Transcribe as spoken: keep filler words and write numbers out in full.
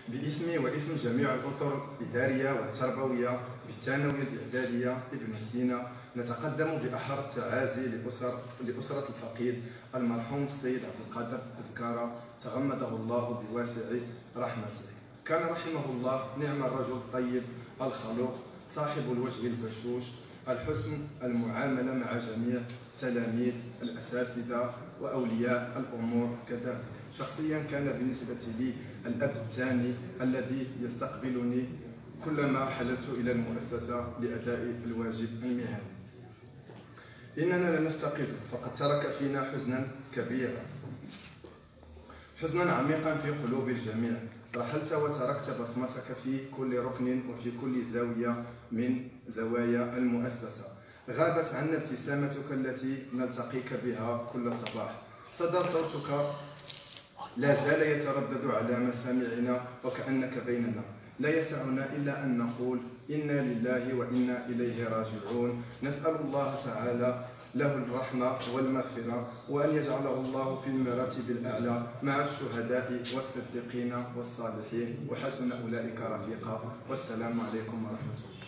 باسمي واسم جميع الأطر الإدارية والتربوية بالثانوية الإعدادية ابن سينا نتقدم بأحر التعازي لأسر لأسرة الفقيد المرحوم السيد عبد القادر بزكارة تغمده الله بواسع رحمته. كان رحمه الله نعم الرجل الطيب الخلوق صاحب الوجه البشوش الحسن المعاملة مع جميع التلاميذ الأساتذة وأولياء الأمور. كذلك شخصيا كان بالنسبة لي الأب الثاني الذي يستقبلني كلما حللت إلى المؤسسة لأداء الواجب المهني. إننا لا نفتقد فقد ترك فينا حزنا كبيرا، حزنا عميقا في قلوب الجميع. رحلت وتركت بصمتك في كل ركن وفي كل زاوية من زوايا المؤسسة. غابت عنا ابتسامتك التي نلتقيك بها كل صباح. صدى صوتك لا زال يتردد على مسامعنا وكأنك بيننا. لا يسعنا إلا أن نقول إنا لله وإنا إليه راجعون. نسأل الله تعالى له الرحمة والمغفرة وأن يجعله الله في المراتب الأعلى مع الشهداء والصديقين والصالحين وحسن أولئك رفيقا. والسلام عليكم ورحمة الله.